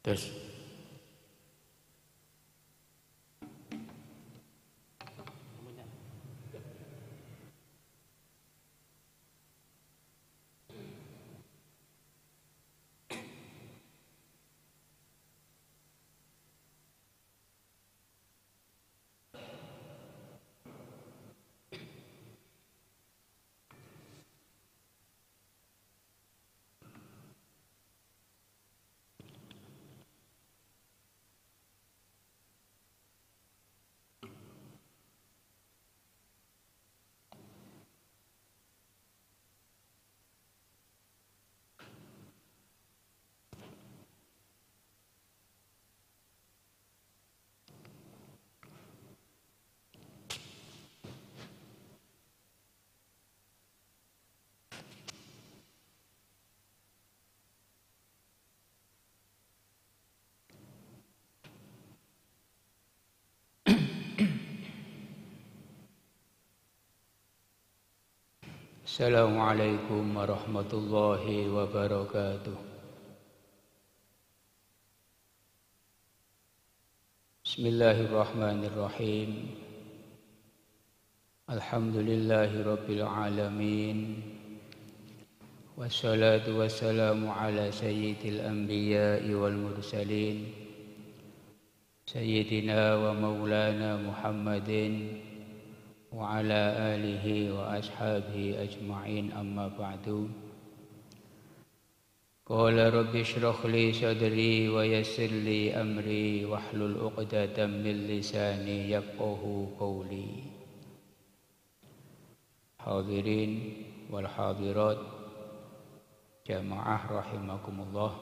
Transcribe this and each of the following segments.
Terus Assalamualaikum warahmatullahi wabarakatuh. Bismillahirrahmanirrahim. Alhamdulillahi rabbil alamin. Wassalatu wassalamu ala sayyidil anbiya'i wal mursalin Sayyidina wa maulana Muhammadin wa ala alihi wa ashabihi ajma'in, amma ba'du. Qala rabbi shrah li sadri wa yassir li amri wahlul 'uqdatam min lisani yafqahu qawli. Hadirin wal hadirat jamaah rahimakumullah.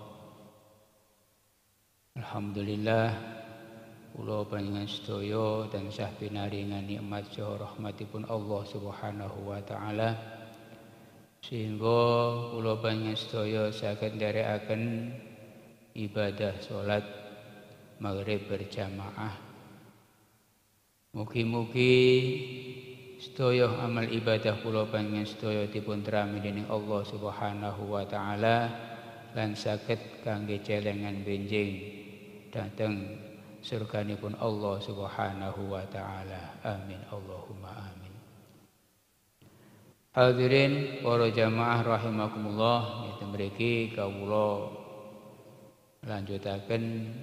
Alhamdulillah kula panjenengan sedaya tansah pinaringan nikmat saha rahmatipun Allah Subhanahu wa taala, sehingga kula panjenengan sedaya saged nderekaken ibadah salat maghrib berjamaah. Mugi-mugi sedaya amal ibadah kula panjenengan sedaya dipun trami dening Allah Subhanahu wa taala lan saged kangge celengan benjing dhateng surganipun Allah Subhanahu wa taala. Amin Allahumma amin. Hadirin para jamaah rahimakumullah, ngeten mriki kawula lanjutaken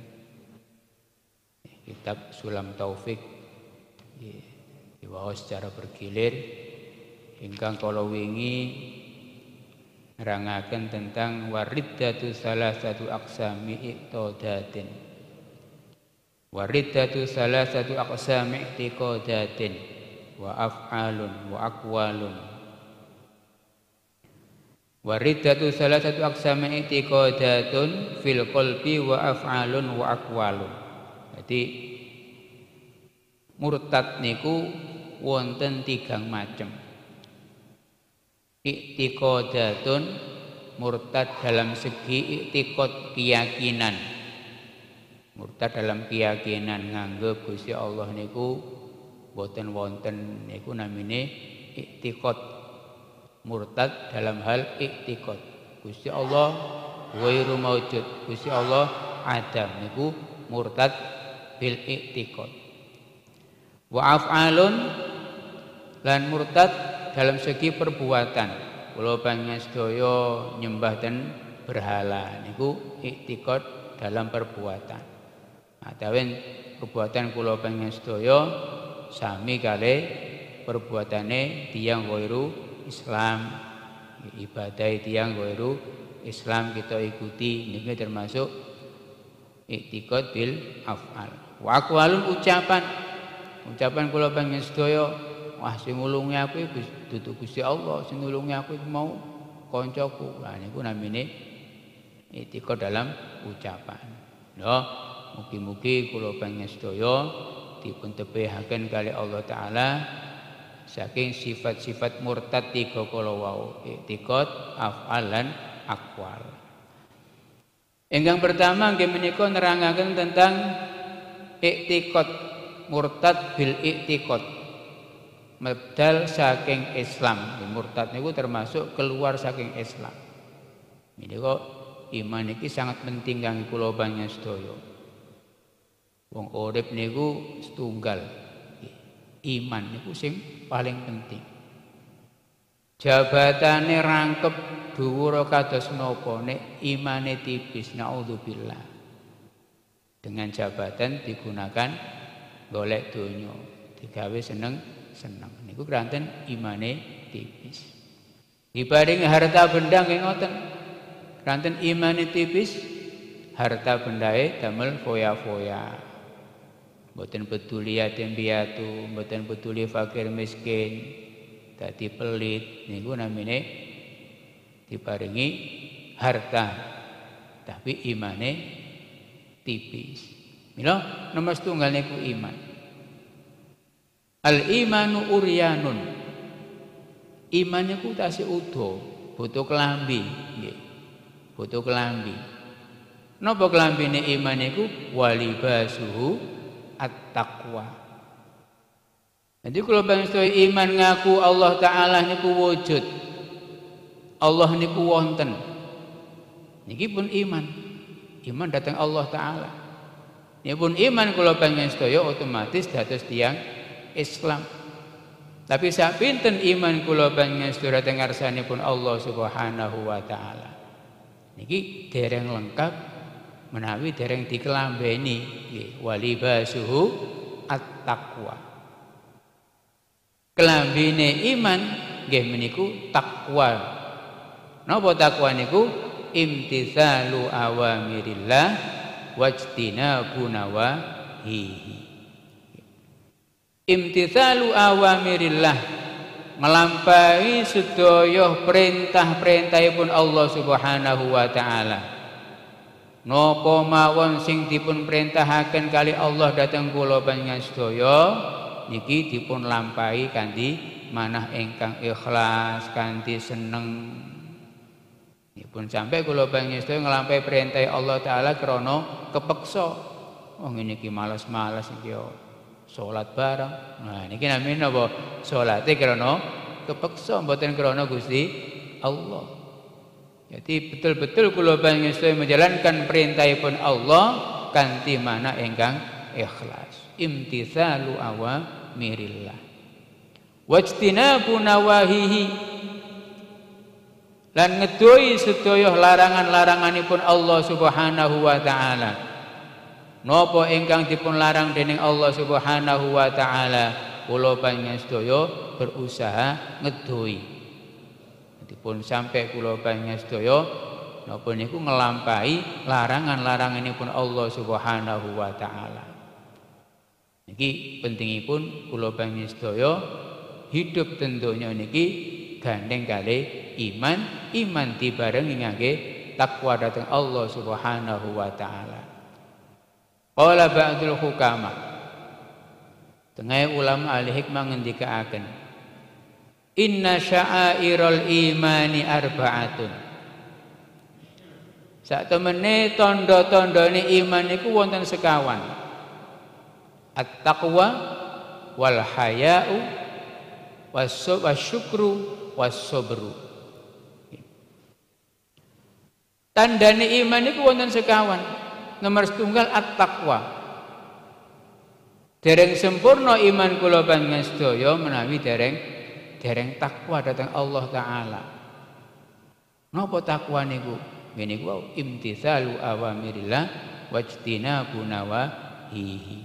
kitab Sulam Taufik diwaos secara bergilir ingkang kala wingi nerangaken tentang wariddatu salasatu aqsami iqtadatin. Wariddatu salasatu aqsami i'tiqadatin wa af'alun wa aqwalun. Wariddatu salasatu aqsami i'tiqadatun fil qalbi wa af'alun wa aqwalun. Jadi murtad niku wonten 3 macem. I'tiqadatun murtad dalam segi i'tiqad, keyakinan. Murtad dalam keyakinan nganggep Gusti Allah niku boten wonten, niku namine i'tiqad. Murtad dalam hal i'tiqad. Gusti Allah ghairu maujud, Gusti Allah adam, niku murtad bil i'tiqad. Wa af'alun lan murtad dalam segi perbuatan. Kula panjenengan sedaya nyembah ten berhala niku i'tiqad dalam perbuatan. Atawen perbuatan kula panjenengan sedaya sami kalih perbuatane tiyang ghairu Islam, ibadah tiyang ghairu Islam kita ikuti, niki termasuk i'tiqad bil af'al. Wa aqwalun ucapan kula panjenengan sedaya, wah sing nulungi aku dudu Gusti Allah, sing nulungi aku mau kancaku. Lah niku namine i'tiqad dalam ucapan. Lho, mugi-mugi kula panjenengan sedaya dipun tepihaken kali Allah taala saking sifat-sifat murtad 3 kala wau, i'tiqad, af'al lan aqwal. Ingkang pertama nggih menika nerangaken tentang i'tiqad, murtad bil i'tiqad. Medal saking Islam. Murtad niku termasuk keluar saking Islam. Menika iman iki sangat penting kangge kula panjenengan sedaya. Wong urip niku setunggal. Iman niku sing paling penting. Jabatane rangkep dhuwur kados napa nek imane tipis, naudzubillah. Dengan jabatan digunakan golek donya, digawe seneng niku kranten imane tipis. Diparingi harta benda nggih ngoten. Kranten imane tipis, harta bendae damel foya-foya. Mboten peduli yatim piatu, mboten peduli fakir miskin, dadi pelit niku namine diparingi harta tapi imane tipis. Mila nomor setunggal niku iman. Al imanu uryanun. Iman niku tasih udo, butuh kelambi, nggih. Butuh kelambi. Napa kelambine iman niku? Walibasuhu at-taqwa. Jadi kalau bangsa iman ngaku Allah Ta'ala niku wujud, Allah niku wonten, niki pun iman. Iman datang Allah Ta'ala. Ini pun iman kalau pengen sedaya otomatis dados tiyang Islam. Tapi sak pinten iman kula panjenengan sedaya teng ngarsanipun Allah Subhanahu wa taala. Niki dereng lengkap menawi dereng dikelambeni nggih walibasuhu at-taqwa. Kelambine iman nggih meniku takwa. Napa takwa niku? Imtitsalu awamirillah wajtinabu nawahihi. Imtitsalu awamirillah, nglampahi sedaya perintah-perintahipun Allah Subhanahu wa taala. Napa mawon sing dipun perintahaken kali Allah dhateng kula panjenengan sedaya niki dipun lampahi kanthi manah ingkang ikhlas, kanthi seneng. Dipun sampai kula panjenengan sedaya nglampahi perintah Allah taala krana kepeksa. Oh ngene iki males-males iki yo. Salat bareng. Nah niki namine napa? Salate krana kepeksa mboten krana Gusti Allah. Jadi betul-betul kula panjenengan sedaya menjalankan perintahipun Allah kanthi mana ingkang ikhlas. Imtitsalu awamirillah. Wajtinabu nawahihi. Lan ngedohi sedaya larangan-laranganipun Allah Subhanahu wa taala. Napa ingkang dipun larang dening Allah Subhanahu wa taala, kula panjenengan sedaya berusaha ngedohi. Dipun sampai kula panjenengan sedaya napa niku nglampahi larangan-laranganipun Allah Subhanahu wa taala. Niki pentingipun kula panjenengan sedaya hidup ten donya niki gandeng kalih iman, iman dibarengi ngangge takwa dhateng Allah Subhanahu wa taala. Qala ba'dul hukama. Tengah ulama ahli hikmah ngendikaaken. Inna sya'airal imani arba'atun. Sak temene tanda-tandane iman niku wonten sekawan. At-taqwa wal haya'u wasyukru was-sabru. Tandane iman niku wonten sekawan. Nomor setunggal at-taqwa. Dereng sempurna iman kula panjenengan sedaya menawi dereng takwa dhateng Allah taala. Napa takwa niku? Ngene ku imtitsalu awamirillah wajtinabu nawahihi.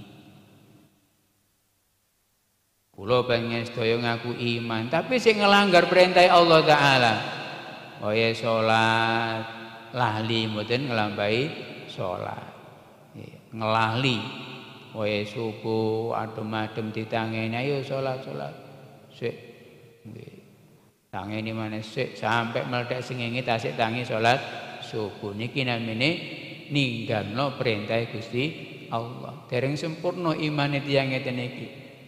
Kula panjenengan sedaya ngaku iman, tapi sing nglanggar perintah Allah taala. Kaya salat lali mboten nglampahi salat. Ngelahli wae subuh adem-adem ditangeni ayo salat sik nggih tangeni maneh sik sampai meledak sengenge tasik tangi salat subuh niki namine ninggalno perintah Gusti Allah. Dereng sempurna imane tiyang ngeten iki.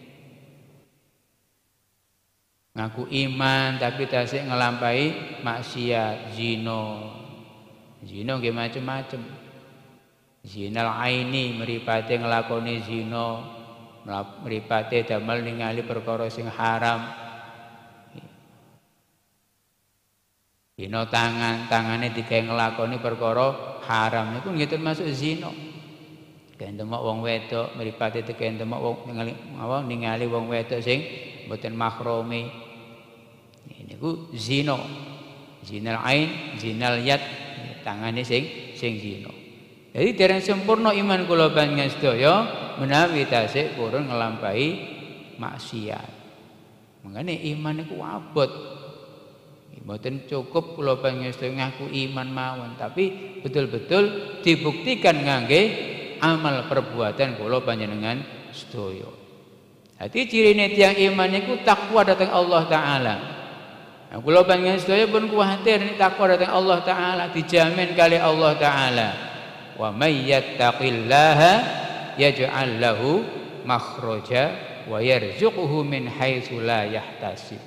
Ngaku iman tapi tasik ngelampahi maksiat, zina. Zina nggih macem-macem. Zinal aini mripate nglakoni zina, mripate damel ningali perkara sing haram. Dina tangane digawe nglakoni perkara haram niku nggih termasuk zina. Kae demek wong wedok mripate teken demek wong ningali wong wedok sing mboten mahrome. Niku zina. Zinal ain, zinal yad, tangane sing zina. Jadi dereng sempurna iman kula panjenengan sedaya menawi tasih purun nglampahi maksiat. Mangane iman niku abot. Mboten cukup kula panjenengan sedaya ngaku iman mawon, tapi betul-betul dibuktikan ngangge amal perbuatan kula panjenengan sedaya. Dadi cirine tiyang iman niku takwa dhateng Allah taala. Nah, kula panjenengan sedaya pun kuwatir nek takwa dhateng Allah taala dijamin kali Allah taala. Wa may yattaqillaha yaj'al lahu makhraja wa yarzuquhu min haitsu la yahtasib.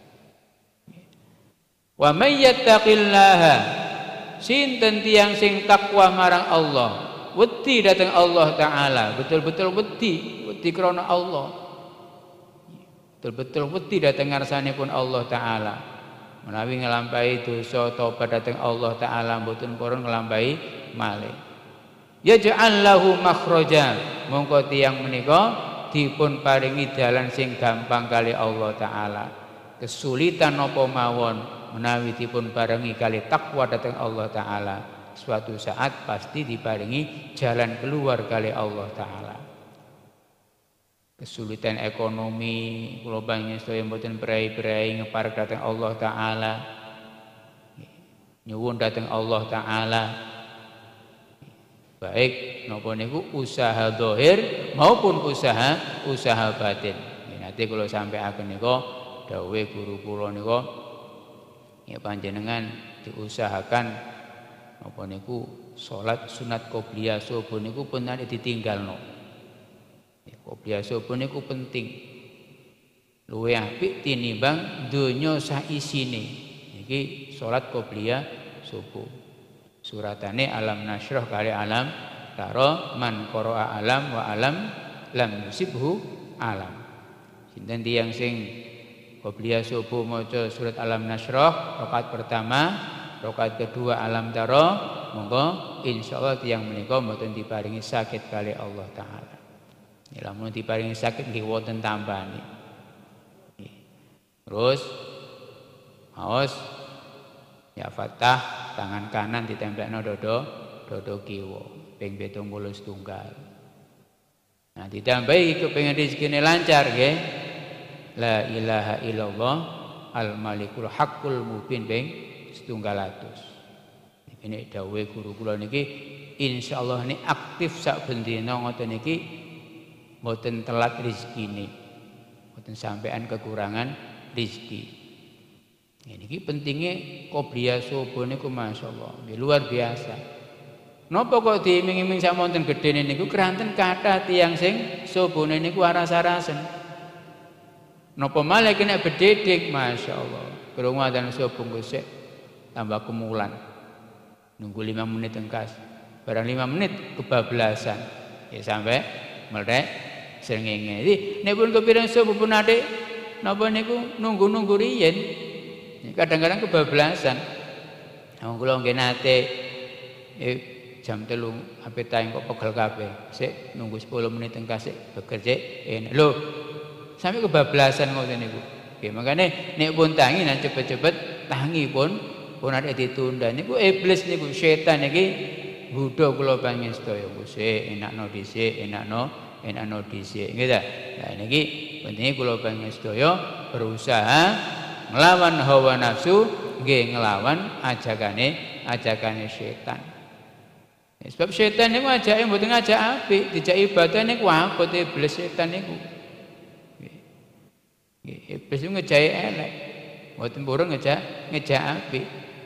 Wa may yattaqillaha sinten tiyang sing takwa marang Allah, wedi dhateng Allah taala, betul-betul wedi krana Allah. Betul-betul wedi dhateng ngarsanipun Allah taala. Menawi nglampahi dosa tobat dhateng Allah taala mboten purun nglampahi malih. Yaj'al lahu makhraja, mongko tiyang menika dipun paringi dalan sing gampang kali Allah taala. Kesulitan napa mawon menawi dipun paringi kali takwa dhateng Allah taala, suatu saat pasti diparingi jalan keluar kali Allah taala. Kesulitan ekonomi kula panjenengan sedaya mboten berai-berai ngeparek dhateng Allah taala. Nyuwun dhateng Allah taala. Baik napa niku usaha zahir maupun usaha batin. Nanti kula sampaiaken nika dawuhe guru kula nika ya panjenengan diusahakan napa niku salat sunat qobliyah subuh niku pun nek ditinggalno. Qobliyah subuh niku penting. Luwih apik tinimbang donya sak isine. Iki salat qobliyah subuh. Suratane alam nasyrah kali alam taro man qara'a alam wa alam lam yusibhu alam. Sinten tiyang sing qobliyah subuh maca surat alam nasyrah rakaat pertama, rakaat kedua alam taro, monggo insyaallah tiyang menika mboten diparingi sakit kali Allah taala. Ya lamun diparingi sakit nggih wonten tambane. Terus aos ya Fatah tangan kanan ditempelno dodo kiwa ping 71. Nah ditambahi kepengin rezekine lancar nggih. La ilaha illallah al malikul haqqul mubin ping 700. Ini dawuhe guru kula niki insyaallah ini aktif sak bendina ngoten niki mboten telat rezekine. Mboten sampean kekurangan rezeki. Ini pentingnya qobliyah subuh niku masyaallah luar biasa. Napa kok diiming-iming sak wonten gedene niku keranten kathah tiyang sing subuhne niku aras-arasen. Napa malah kena bededek masyaallah. Krungu adzan subuh gosek tambah kemulan. Nunggu 5 menit engkas. Barang 5 menit kebablasan. Ya sampai melek srengenge. Jadi nek pun kepireng subuh pun adik napa niku nunggu-nunggu riyen. Kadang-kadang kebablasan. Wong kula nggih nate jam 3 ape taeng kok pegel kabeh. Sik nunggu 10 menit engkas sik bekerja enak. Lho, sampe kebablasan ngoten niku. Nggih mangkane nek pun tangi nang cepet-cepet tangi pun ada ditunda niku iblis niku setan iki nggodha kula panjenengan sedaya. Sik enakno dhisik, enakno dhisik. Nggih ta? Lah niki pentinge kula panjenengan sedaya berusaha nglawan hawa nafsu nggih nglawan ajakane setan. Sebab setan niku ajake mboten ngajak apik, dijak ibadah niku abot iblis setan niku. Nggih, iblis niku ngejake elek. Mboten purun ngejak apik.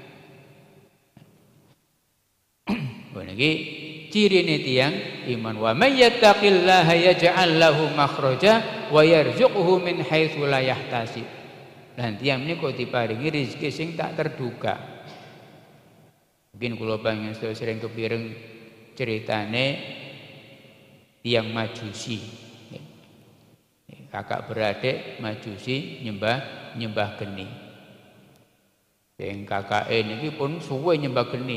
Niki cirine tiyang iman wa may yattaqillaha yaj'al lahu makhraja wa yarzuqhu min haitsu la yahtasib. Dan tiang ini kok diparingi rezeki sing tak terduga. Mungkin kula panjenengan sering kepireng ceritane tiang Majusi. Kakak beradik Majusi nyembah geni. Yang kakake niki pun suwe nyembah geni.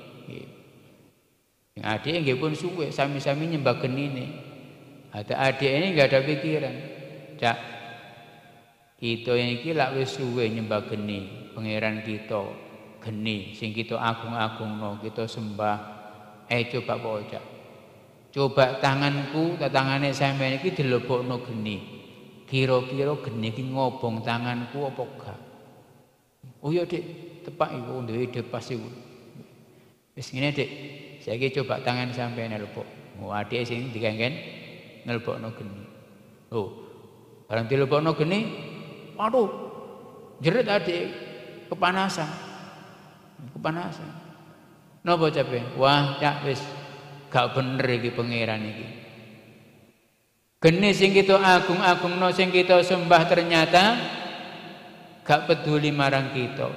Yang adik nggih pun suwe sami-sami nyembah genine. Ada adik ini enggak ada pikiran. Cak, kita iki lak wis suwe nyembah geni, pangeran kita geni sing kita agung-agungno, kita sembah. Coba kok Cak. Coba tanganku, tangane sampeyan iki dilebokno geni. Kira-kira geni iki ngobong tanganku apa gak? Oh iya Dik, tepak iku duwe ide pas iku. Wis ngene Dik, saiki coba tangan sampeyan lebok. Oh adik sing dikengken ngelebokno geni. Oh, barang dilebokno geni, waduh, jerit adik kepanasan. Kepanasan. Napa cape? Wah, Cak wis gak bener iki pangeran iki. Geni sing kita agung-agungno, sing kita sembah ternyata gak peduli marang kita.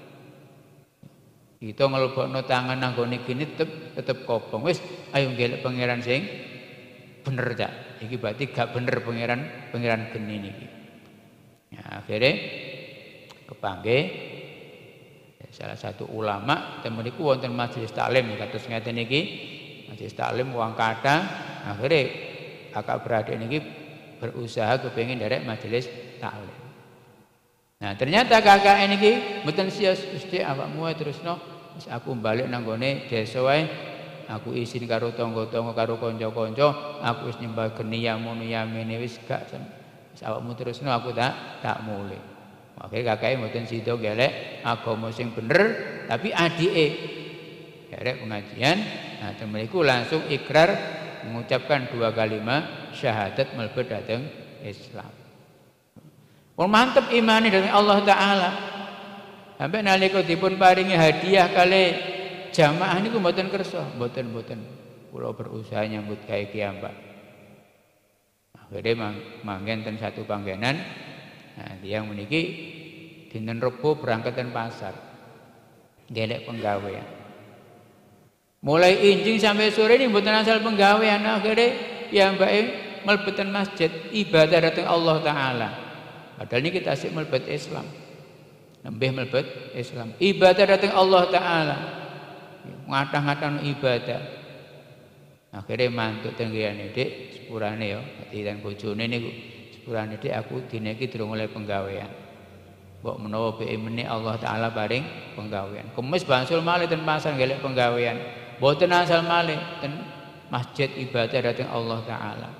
Kita ngelebokno tangan nanggone gini tetep kobong. Wis ayo ngelek pangeran sing bener Cak. Iki berarti gak bener pangeran geni niki. Ya, akhirnya kepanggih salah satu ulama temen niku wonten majelis taklim kados ngeten niki. Majelis taklim wong kathah akhirnya kakak beradik niki berusaha kepengin nderek majelis taklim. Nah, ternyata kakak niki mboten sias Gusti awakmu terusno wis aku balik nang gone desa wae. Aku izin karo tangga-tangga karo kanca-kanca, aku wis nyembah geni ya ngono ya mene wis gak wis awakmu terusno aku tak mulih. Makanya kakake mboten sida gelek agama sing bener, tapi adike gelek pengajian. Nah, temeniku langsung ikrar mengucapkan 2 kalimat syahadat mlebet dhateng Islam. Pun mantep imane dengan Allah taala. Sampai nalika dipun paringi hadiah kali jamaah niku mboten kersa, mboten. Kula berusaha nyambut gawe kiambak. Akhirnya manggen ten satu panggenan. Nah, tiyang meniki dinten Rebo berangkatan pasar. Gelek penggawean. Mulai injing sampai sore ini mboten asal penggawean, akhirnya piyambake mlebeten masjid ibadah dhateng Allah taala. Padahal ini kita asik mlebet Islam. Nembih mlebet Islam. Ibadah dhateng Allah taala. Ngatah-ngatah ibadah. Akhirnya mantuk teng griyane Dik, sepurane ya, dadi dan bojone niku. Sepurane Dik aku dina iki durung oleh penggawean. Mbok menawa beke meneh Allah taala paring penggawean. Kemis bangsul malih ten pasar golek penggawean. Mboten asal malih ten masjid ibadah dhateng Allah taala.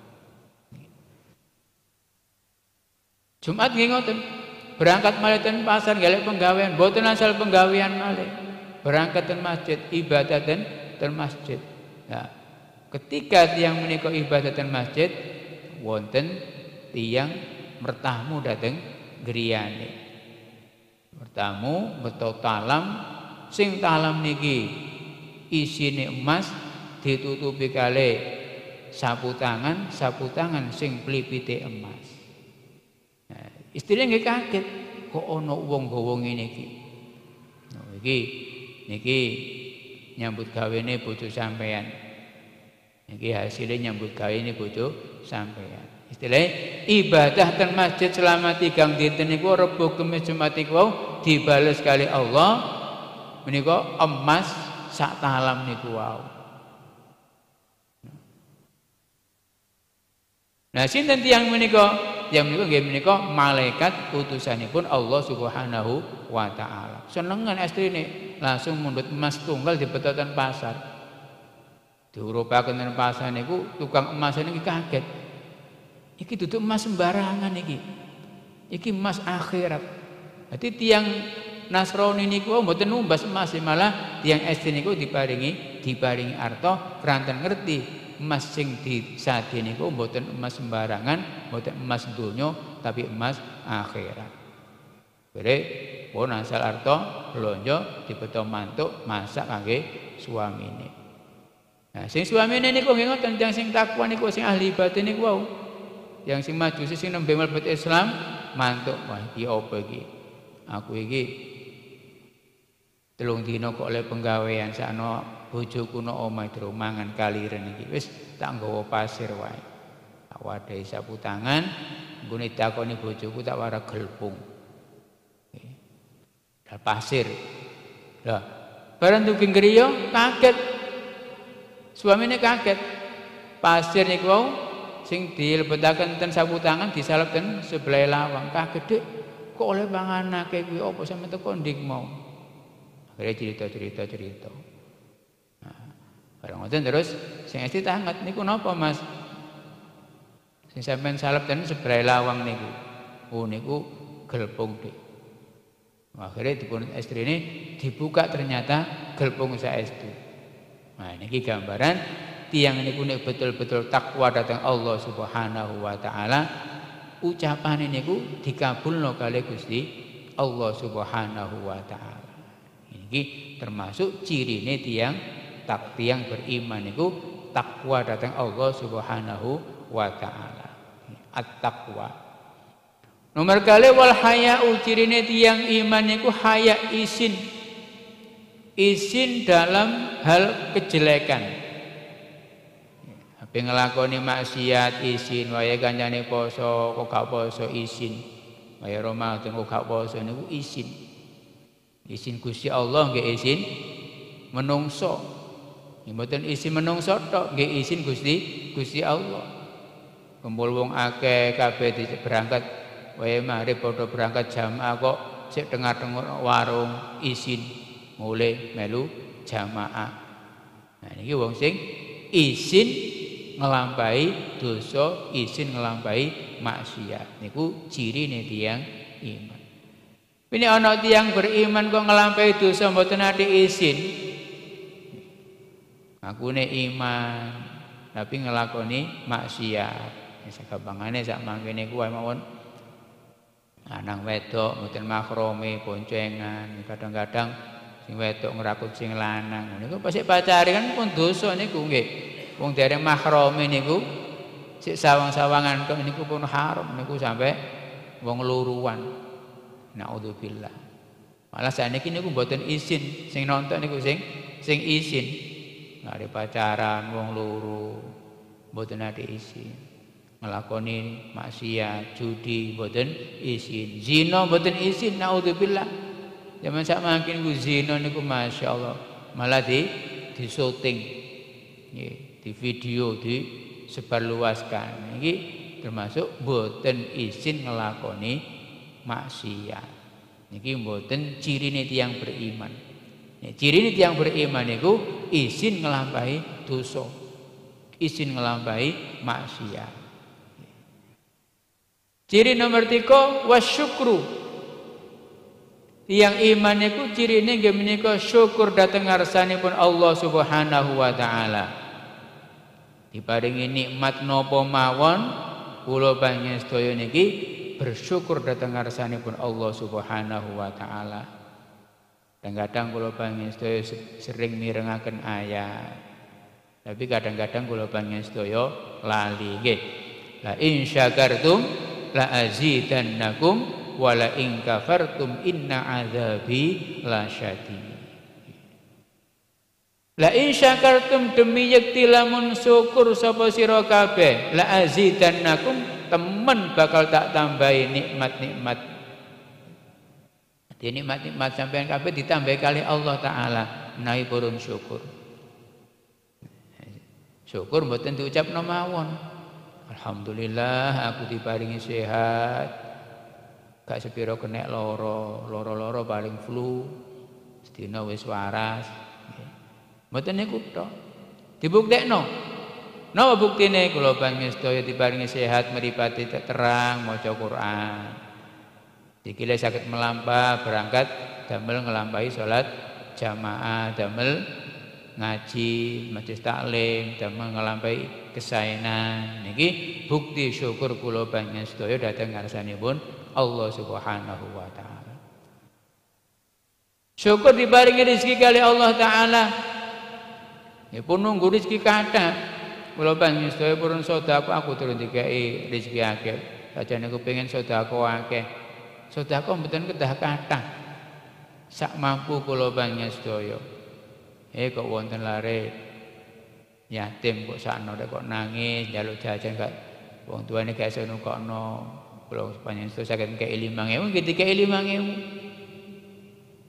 Jumat nggih ngoten. Berangkat malih ten pasar golek penggawean, mboten asal penggawean malih. Berangkat ten masjid ibadah ten masjid. Nah, ketika tiyang menika ibadah ten masjid wonten tiyang mertamu dhateng griyane. Mertamu beto talam sing talam niki isine emas ditutupi kali sapu tangan sing plipite emas. Nah, istrine nggih kaget kok ana wong gawa ngene iki. Nah, niki nyambut gawene bojo sampean. Niki hasilnya nyambut gawene bojo sampean. Istilahnya ibadah ten masjid selama 3 dinten niku Rebo Kamis Jumat niku dibales kali Allah menika emas sak talam niku wau. Nah, sinten tiyang menika? Tiyang menika nggih menika malaikat utusanipun Allah Subhanahu wa taala. Senengan estrine langsung mundhut emas tunggal dibetoten pasar. Diurupaken ten pasar niku tukang emas niki kaget. Iki duduk emas sembarangan iki. Iki emas akhirat. Dadi tiyang Nasrani niku mboten numbas emas, malah tiyang SD niku diparingi arta keranten ngerti emas sing disade niku mboten emas sembarangan, mboten emas donya, tapi emas akhirat. Bere pun asal arta blonjo dibeto mantuk masak kangge suamine. Nah, sing suamine niku nggih ngoten tiyang sing takwa niku sing ahli ibadah niku wau. Yang sing majusi sing nembe mlebet Islam mantuk, wah iki apa iki? Aku iki 3 dina kok oleh penggawean sakno bojoku no omah durung mangan kaliren iki. Wis tak nggawa pasir wae. Tak wadahi sapu tangan, nggone takoni bojoku tak wara gelpung. Dal pasir. Lah, bareng dugi ngriya kaget. Suamine kaget. Pasir niku wau sing dilebetaken ten sapu tangan disalep ten sebelah lawang. Kaget, Dik. Kok oleh mangan akeh kuwi apa sampe teko ndik mau. Akhirnya cerita. Nah, bareng ngoten terus sing esti tanget niku napa, Mas? Sing sampean salep ten sebelah lawang niku. Oh niku gelpung, Dik. Akhirnya dipun estrine dibuka ternyata gelpung saestu. Nah niki gambaran tiyang niku nek betul-betul takwa dhateng Allah Subhanahu wa taala, ucapane niku dikabulno kalih Gusti Allah Subhanahu wa taala. Iki termasuk cirine tiyang beriman niku takwa dhateng Allah Subhanahu wa taala. At-taqwa. Nomor kali wal haya'u, cirine tiyang iman niku haya, izin dalam hal kejelekan. Ape nglakoni maksiat izin, wae kancane poso kok gak poso izin. Wae Ramadan kok gak poso niku izin. Izin Gusti Allah nggih izin menungso. Mboten izin menungso tok, nggih izin Gusti Allah. Kumpul wong akeh kabeh berangkat wae mari padha berangkat jamaah kok sik tengah-tengah warung izin mulai melu jamaah. Nah niki wong sing izin ngelampahi dosa, izin ngelampahi maksiat. Niku cirine tiyang iman. Ini ana tiyang beriman kok ngelampahi dosa mboten ate izin. Akune iman tapi ngelakoni maksiat. Sagampangane sak mangkene kuwi mawon. Lanang wedok mboten mahrome boncengan, kadang-kadang sing wedok ngrakut sing lanang. Niku pasik pacare kan pun dosa niku nggih. Wong dereng mahrome niku sik sawang-sawangan kok niku pun haram niku sampai wong luruan. Naudzubillah. Malah saniki niku mboten izin, sing nonton niku sing izin. Ngare pacaran wong loro mboten ade izin. Ngelakoni maksiat, judi mboten izin, zina mboten izin, naudzubillah. Zaman sak mangkin ku zina niku masyaallah malah di syuting. Nggih, di video disebarluaskan. Iki termasuk mboten izin ngelakoni maksiat. Niki mboten cirine tiyang beriman. Nek cirine tiyang beriman niku izin ngelampahi dosa, izin ngelampahi maksiat. Ciri nomor 3 wasyukru. Tiyang iman niku cirine nggih menika syukur dhateng ngarsanipun Allah Subhanahu wa taala. Diparingi nikmat napa mawon kula panjenengan niki bersyukur dhateng ngarsanipun Allah Subhanahu wa taala. Kadang-kadang kula panjenengan sering mirengaken ayat. Tapi kadang-kadang kula panjenengan lali nggih. La in syakartum la azidannakum wa la in kafartum inna azabi lasyadid. La in syakartum demi yekti lamun syukur sapa sira kabeh la azidannakum temen bakal tak tambahi nikmat-nikmat. Di nikmat-nikmat sampean kabeh ditambahi kali Allah taala menawi purun syukur. Syukur mboten diucapno mawon. Alhamdulillah aku diparingi sehat. Gak sepiro kena loro paling flu. Sedina wis waras. Mboten niku tok. Dibuktekno. Napa buktine kula panjenengan sedaya diparingi sehat mripate terang maca Quran. Iki lek saged melampah berangkat damel ngelampahi salat jamaah, damel ngaji, majelis taklim, damel ngelampahi kesaenan. Niki bukti syukur kula panjenengan sedaya dhateng ngarsanipun Allah Subhanahu wa taala. Syukur diparingi rezeki kali Allah taala. Ya pun nunggu rezeki kathah. Kula panjenengan sedaya purun sedekah aku turun dikai rezeki akeh. Sajane kepengin sedekah akeh. Sedekah mboten kedah kathah. Sak mampu kula panjenengan sedaya. Kok wonten lare yatim kok sakno kok nangis njaluk jajan gak wong tuane gak iso nukokno. Kula panjenengan saged kei 5.000 nggih dikei 5.000.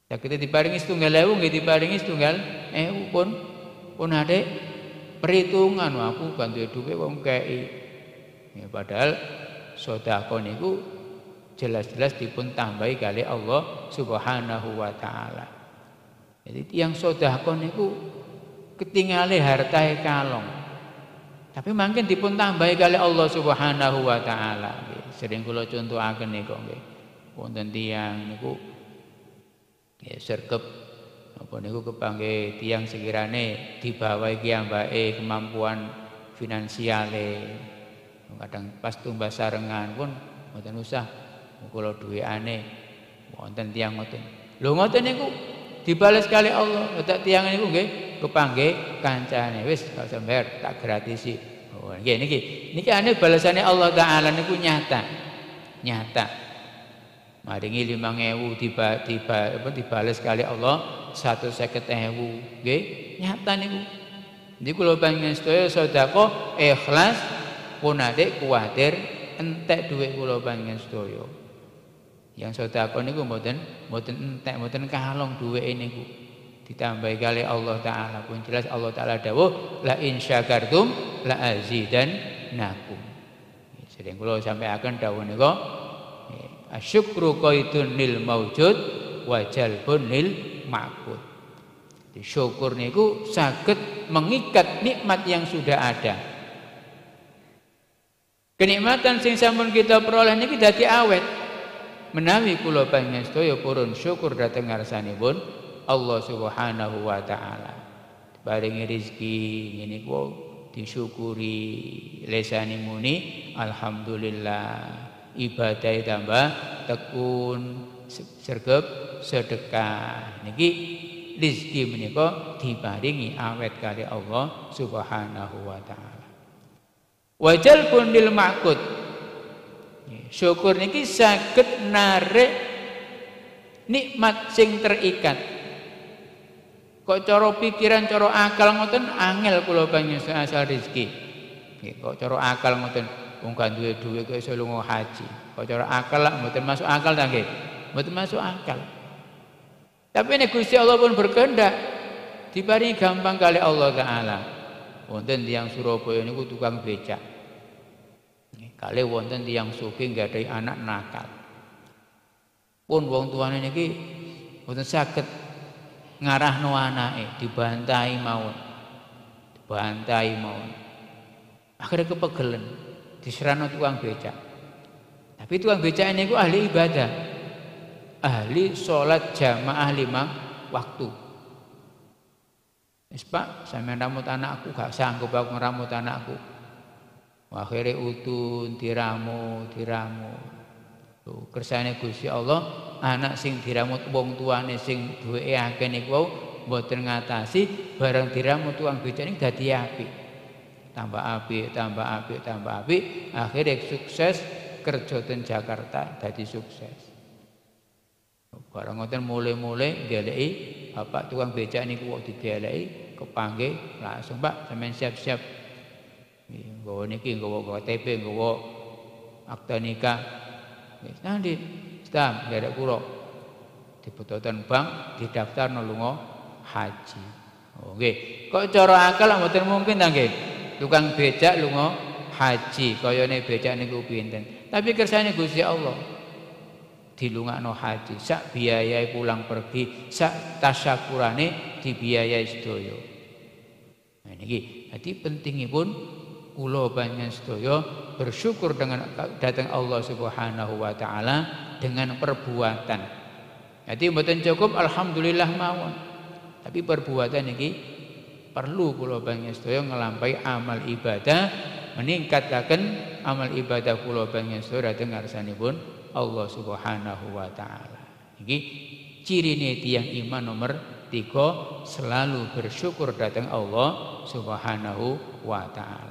Sakit diparingi setunggal ewu nggih diparingi setunggal ewu pun ade perhitungan aku kan duwe dhuwit wong kei. Ya, padahal sedekah niku jelas-jelas dipun tambahi kali Allah Subhanahu wa taala. Jadi tiyang sedekah niku ketingale hartae kalong. Tapi mungkin dipun tambahi kali Allah Subhanahu wa taala. Sering kula contohaken niku nggih. Wonten tiyang niku ya sergep apa niku kepanggih tiyang sekirane dibawahi kiyambake kemampuan finansiale. Kadang pas tumbas sarengan pun mboten usah kula dhuwekane wonten tiyang ngoten. Lho ngoten niku dibales kali Allah. Tak tiyang niku nggih kepanggih kancane wis gak usah bayar tak gratisi. Oh nggih niki ane balesane Allah taala niku nyata. Maringi 5.000 dibales kali Allah 150.000 nggih nyata niku. Niku lho panjenengan sedaya sedekah ikhlas pun ade kuwatir entek dhuwit kula panjenengan sedaya. Yang sedekah niku mboten entek mboten kalong dhuwite niku. Ditambahi kali Allah taala pun jelas Allah taala dawuh la in syakartum la azidannakum. Sering kula sampaikan dawuh nika asyukru qaidun lil maujud wa jalbun lil ma'bud. Syukur niku saged mengikat nikmat yang sudah ada. Kenikmatan sing sampun kita peroleh niki dadi awet. Menawi kula panjenengan sedaya purun syukur dhateng ngarsanipun Allah Subhanahu wa taala. Paringi rezeki ngene ku disyukuri lesane muni alhamdulillah. Ibadah tambah tekun sergep sedekah niki rezeki menika diparingi awet kali Allah Subhanahu wa taala. Wajal pun lil ma'qud. Syukur niki saged narik nikmat sing terikat. Kok cara pikiran cara akal ngoten angel kula panjenengan asal rezeki. Nggih kok cara akal ngoten wong kan duwe dhuwit kok iso lunga haji. Kok cara akal lak mboten masuk akal ta nggih? Mboten masuk akal. Tapi nek Gusti Allah pun berkehendak diparingi gampang kali Allah taala. Wonten tiyang Surabaya niku tukang becak. Kali wonten tiyang sugih nggadahi anak nakal. Pun wong tuane niki mboten saged ngarahno anake, dibantahi mawon. Akhirnya kepegelen diserano tukang becak. Tapi tukang becak niku ahli ibadah. Ahli sholat jamaah 5 waktu. Wis Pak, sampeyan ramut anakku gak sanggup aku ngeramut anakku. Akhirnya utun diramu. Tuh, kersane Gusti Allah, anak sing diramut wong tuane sing duweke akeh niku mboten ngatasi barang diramut tukang becak niku dadi apik. Tambah apik, akhirnya sukses kerja ten Jakarta dadi sukses. Barang ngoten mulai ngeleki bapak tukang becak niku kok digeleki kepanggih langsung Pak sampeyan siap-siap. Nggawa niki nggawa KTP, nggawa akta nikah. Wis nanti stamp derek kula dibutuhkan bank didaftarno lunga haji. Oh nggih. Kok cara akal mboten mungkin ta nggih? Tukang becak lunga haji kayane becak niku pinten. Tapi kersane Gusti Allah dilungakno haji, sak biayai pulang pergi, sak tasyakurane dibiayai sedaya. Nah niki, dadi pentingipun kula panjenengan sedaya bersyukur dengan datang Allah Subhanahu wa taala dengan perbuatan. Jadi mboten cukup alhamdulillah mawon. Tapi perbuatan niki perlu kula panjenengan sedaya nglampahi amal ibadah, meningkataken amal ibadah kula panjenengan sedaya dhateng ngarsanipun Allah Subhanahu wa taala. Iki cirine tiyang iman nomor 3 selalu bersyukur datang Allah Subhanahu wa taala.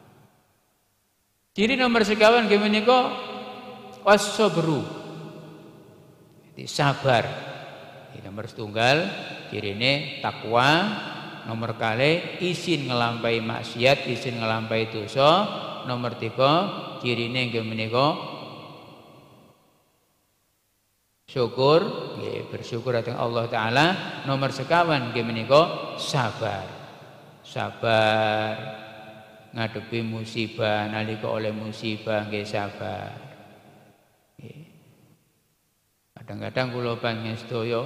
Ciri nomor sekawan nggih menika was-sabru. Jadi sabar. Nomor setunggal cirine takwa, nomor kali izin ngelampahi maksiat, izin ngelampahi dosa, nomor 3 cirine nggih menika syukur, bersyukur datang Allah Ta'ala. Nomor sekawan nggih menika sabar. Sabar ngadepi musibah, nalika oleh musibah nggih sabar. Kadang-kadang kula panjenengan sedaya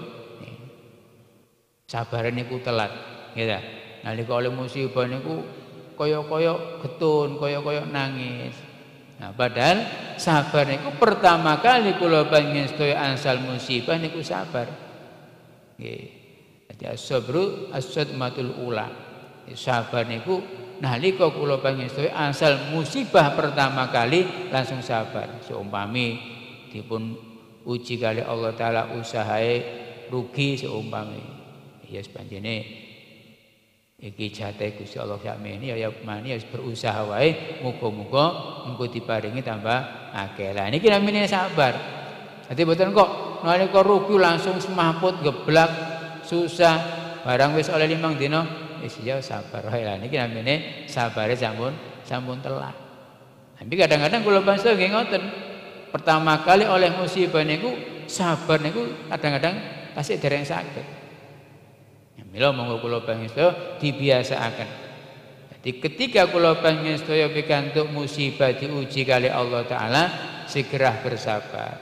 sabar niku telat, nggih ta. Nalika oleh musibah niku kaya-kaya getun, kaya-kaya nangis. Nah, padahal sabar niku pertama kali kula panjenengan sedaya angsal musibah niku sabar. Nggih. Dadi as-sabru as-sadmatul ula. Sabar niku nalika kula panjenengan sedaya angsal musibah pertama kali langsung sabar. Seumpami dipun uji kali Allah Ta'ala usahae rugi seumpami ya sepanjene iki jate Gusti Allah sakmene ya mani ya berusaha wae muga-muga engko diparingi tambah akeh. Lah niki namine sabar. Dadi mboten kok nalika rugi langsung semaput geblak susah barang wis oleh 5 dina wis ya sabar wae. Lah niki namine sabare sampun telat. Tapi kadang-kadang kula bangsa nggih ngoten. Pertama kali oleh musibah niku sabar niku kadang-kadang tasih dereng saged. Mila monggo kula panjenengan sedaya dibiasaaken. Jadi ketika kula panjenengan sedaya pikantuk musibah diuji kali Allah Ta'ala segera bersabar.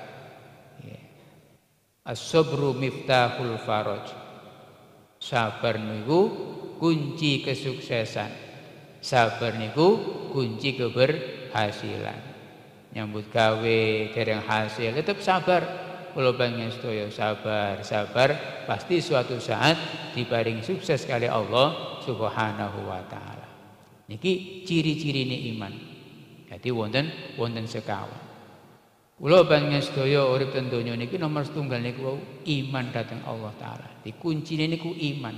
As-sabru miftahul faraj. Sabar niku kunci kesuksesan. Sabar niku kunci keberhasilan. Nyambut gawe dereng hasil tetap sabar. Kula panjenengan sedaya sabar pasti suatu saat diparingi sukses kali Allah Subhanahu wa taala. Niki ciri-cirine iman. Jadi wonten sekawan. Kula panjenengan sedaya urip ten donya niki nomor setunggal niku iman dhateng Allah taala. Di kuncine niku iman.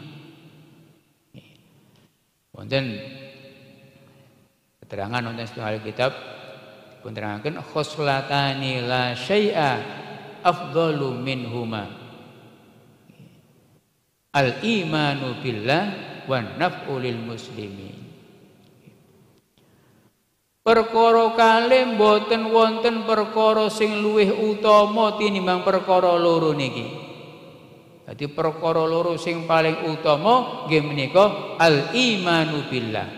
Wonten keterangan wonten setunggal kitab penerangan khoslatani la syai'a afdalu minhuma al imanu billah wa naf'u lil muslimin. Perkara kalih mboten wonten perkara sing luwih utama tinimbang perkara loro niki. Dadi perkara loro sing paling utama nggih menika al imanu billah.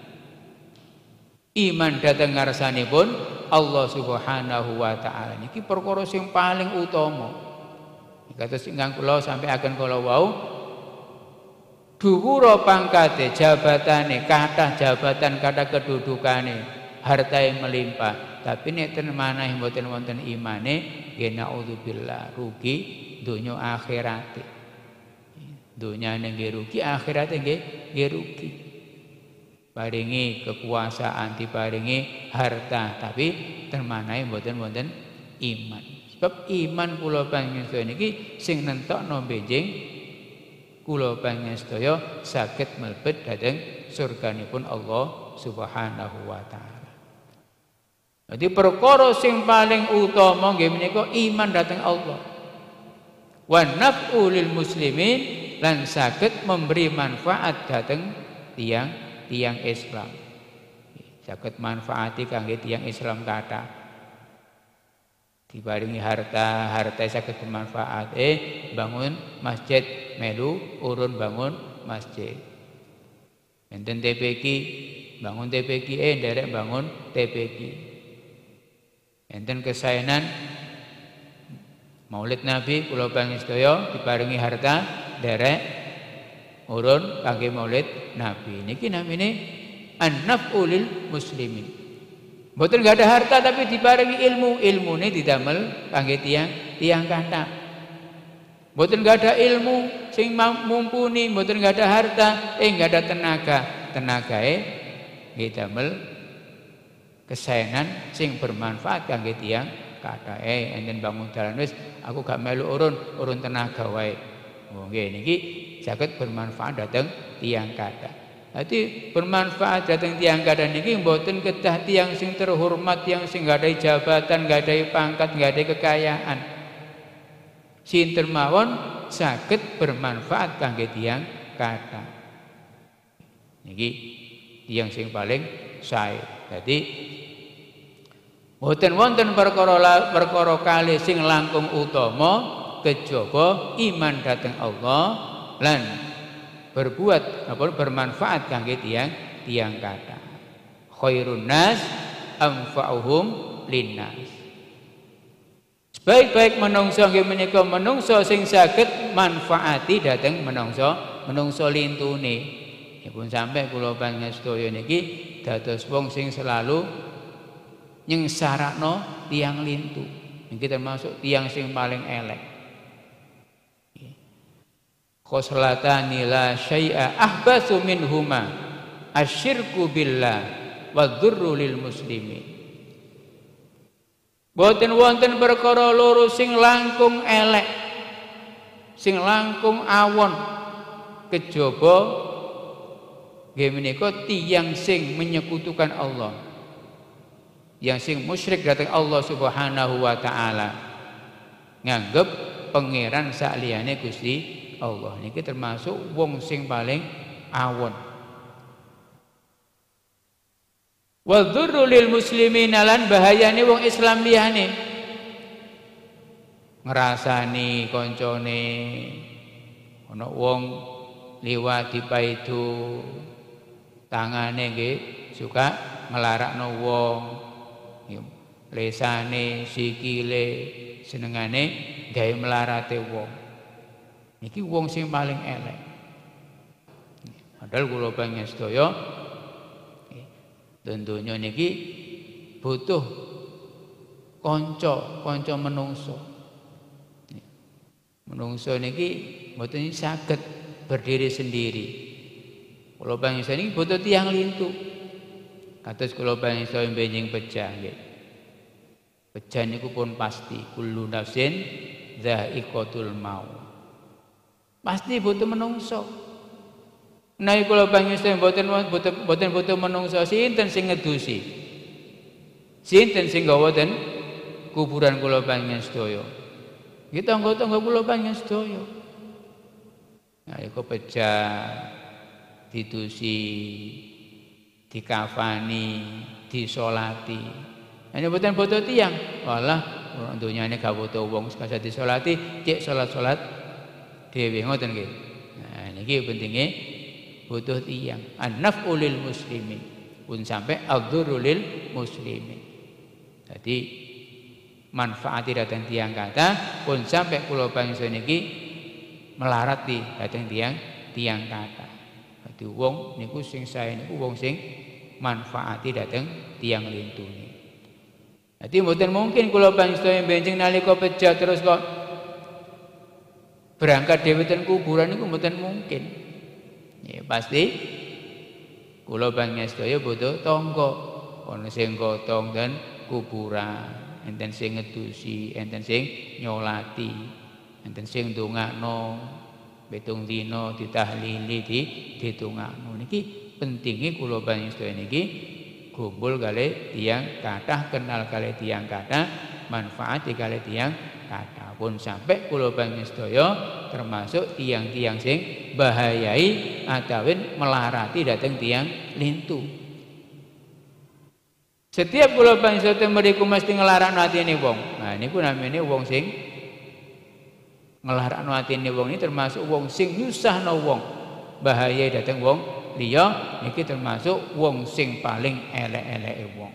Iman dhateng ngarsanipun Allah Subhanahu wa taala niki perkara sing paling utama. Kados ingkang kula sampaiaken kala wau dhuwura pangkate jabatane kathah jabatan kathah kedudukane hartae melimpah tapi nek ten maneh mboten wonten imane nggih naudzubillah rugi donya akhirate. Donyane nggih rugi akhirate nggih rugi. Paringi kekuasaan, diparingi harta, tapi termanai mboten wonten iman. Sebab iman kula panjenengan sedaya niki sing nentokno benjing kula panjenengan sedaya saged mlebet dhateng surganipun Allah Subhanahu wa taala. Jadi perkara sing paling utama nggih menika iman dhateng Allah. Wa naf'u lil muslimin lan saged memberi manfaat dhateng tiyang Islam. Saged manfaati kangge tiyang Islam kathah. Diparingi harta saged bermanfaat. Bangun masjid melu urun bangun masjid. Enten TPQ bangun TPQ nderek bangun TPQ. Enten kesaenan Maulid Nabi kula panjenengan sedaya diparingi harta nderek urun kangge Maulid Nabi. Niki namine an-naf'u lil muslimin. Mboten enggak ada harta tapi diparingi ilmu, ilmune didamel kangge tiyang kathah. Mboten enggak ada ilmu sing mumpuni, mboten enggak ada harta, enggak ada tenaga. Tenagae nggih damel kesaenan sing bermanfaat kangge tiyang kathah. Enten bangun dalan wis aku gak melu urun tenaga wae. Oh nggih niki saged bermanfaat dhateng tiyang kathah. Dadi bermanfaat dhateng tiyang kathah niki mboten kedah tiyang sing terhormat, tiyang sing gadhahi jabatan, gadhahi pangkat, gadhahi kekayaan. Sinten mawon saged bermanfaat kangge tiyang kathah. Niki tiyang sing paling sae. Dadi mboten wonten perkara kalih sing langkung utama kejaba iman dhateng Allah lan berbuat apa bermanfaat kangge tiang kathah. Khairun nas anfa'uhum linnas. Baik-baik menungso nggih menika menungso sing saged manfaati dhateng menungso lintune. Dipun sampe kula panjenengan sedaya niki dados wong sing selalu nyengsarakno tiang lintu. Niki termasuk tiang sing paling elek. Khoslatani la syai'a ahbasu minhuma asyirku billah wa dzurru lil muslimin. Boten wonten perkara loro sing langkung elek, sing langkung awon kejaba nggih menika tiyang sing menyekutukan Allah, yang sing musyrik dhateng Allah Subhanahu wa taala, nganggep pangeran sakliyane Gusti Allah. Niki termasuk wong sing paling awon. Wa dzurru lil muslimin lan bahayane wong Islam liyane. Ngrasani kancane ana wong liwat dipaidu tangane nggih suka nglarakno wong, lesane sikile senengane gawe melarate wong. Niki wong sing paling elek. Padahal kula panjenengan sedaya tentunya niki butuh kanca menungso. Menungso niki mboten saged berdiri sendiri. Kula panjenengan niki butuh tiyang lintu. Kados kula panjenengan benjing pecah nggih. Pecah niku pun pasti kullu nafsin dha'iqatul maut. Pasti butuh menungso. Nah kula panjenengan boten butuh menungso, sinten sing ngedusi? Sinten sing gawa ten kuburan kula panjenengan sedaya? Nggih tangga-tangga kula panjenengan sedaya. Nah iku pecah, didusi, dikafani, disolati. Hanya boten butuh tiyang. Walah dunyane gak butuh wong sekasa disolati, cek salat-salat dhewe ngoten nggih. Nah niki pentinge butuh tiyang. An-naf'u lil muslimin pun sampai ad-dzurru lil muslimin. Jadi manfaati dhateng tiyang kathah pun sampai kula panjenengan niki melarati dhateng tiyang kathah. Dadi wong niku sing sae niku wong sing manfaati dhateng tiyang lintune. Dadi mboten mungkin kula panjenengan benjing nalika pejah terus kok berangkat dhewe ten kuburan niku mboten mungkin. Ya pasti kula panjenengan sedaya butuh tangga. Ana sing gotong dan kuburan, enten sing ngedusi, enten sing nyolati, enten sing ndongakno pitung dina ditahlili ditungakno. Niki pentinge kula panjenengan sedaya niki kumpul kalih tiyang kathah, kenal kalih tiyang kathah, manfaat kalih tiyang kathah. Pun sampai kula panjenengan sedaya termasuk tiyang-tiyang sing bahayai atawin melarati dhateng tiyang lintu. Setiap kula panjenengan sedaya mriku mesti nglarakno atine wong. Nah niku namine wong sing nglarakno atine wong ini termasuk wong sing nyusahno wong. Bahaya dhateng wong liya niki termasuk wong sing paling elek-eleke wong.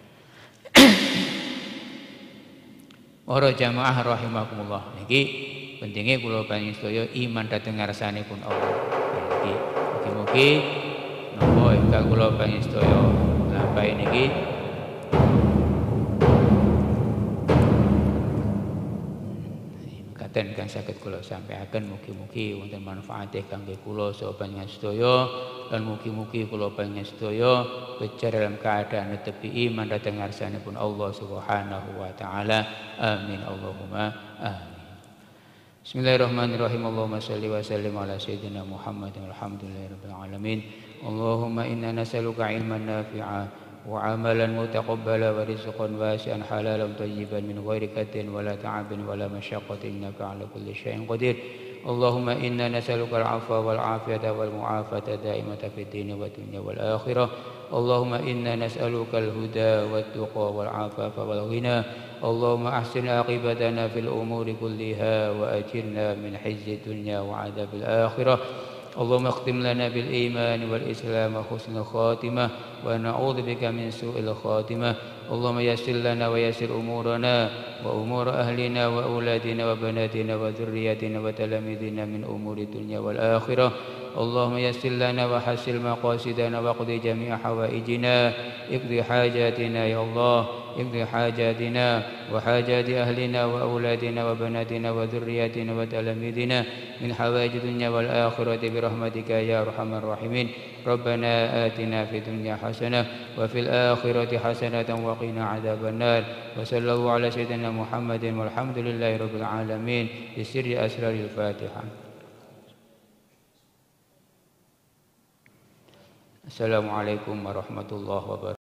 Para jamaah rahimakumullah, niki pentingnya kula panjenengan sedaya iman dhateng ngarsanipun Allah. Niki mugi-mugi napa ingkang kula panjenengan sedaya lampahi niki katen kang saged kula sampaiaken, mugi-mugi wonten manfaate kangge kula saha panjenengan sedaya, lan mugi-mugi kula panjenengan sedaya bicara dalam keadaan netepi iman dhateng ngarsanipun Allah Subhanahu wa taala. Amin Allahumma amin. Bismillahirrahmanirrahim. Allahumma shalli wa sallim ala sayyidina Muhammadin walhamdulillahirabbil alamin. Allahumma inna nas'aluka ilman nafi'a wa amalan mutaqabbala wa rizqan wasi'an halalan thayyiban min ghairi kaddin wala ta'abin wala masyaqqatin innaka 'ala kulli syai'in qadir. Allahumma inna nas'aluka al-'afwa wal 'afiyata wal mu'afata da'imata fid dini wad dunya wal akhirah. Allahumma inna nas'aluka al-huda wat tuqa wal 'afafa wal ghina. اللهم أحسن عاقبتنا في الأمور كلها وأجرنا من خزي الدنيا وعذاب الآخرة. اللهم اختم لنا بالإيمان والإسلام وحسن الخاتمة ونعوذ بك من سوء الخاتمة. اللهم يسر لنا ويسر أمورنا وأمور أهلنا وأولادنا وبناتنا وذرياتنا وتلاميذنا من أمور الدنيا والآخرة. اللهم يسر لنا وحسن مقاصدنا واقض جميع حوائجنا. اقضي حاجاتنا يا الله، اقضي حاجاتنا وحاجات أهلنا وأولادنا وبناتنا وذرياتنا وتلاميذنا من حوائج الدنيا والآخرة برحمتك يا أرحم الراحمين. ربنا آتنا في الدنيا حسنة وفي الآخرة حسنة وقنا عذاب النار. وصلى الله على سيدنا محمد والحمد لله رب العالمين بسر أسرار الفاتحة. Assalamualaikum warahmatullahi wabarakatuh.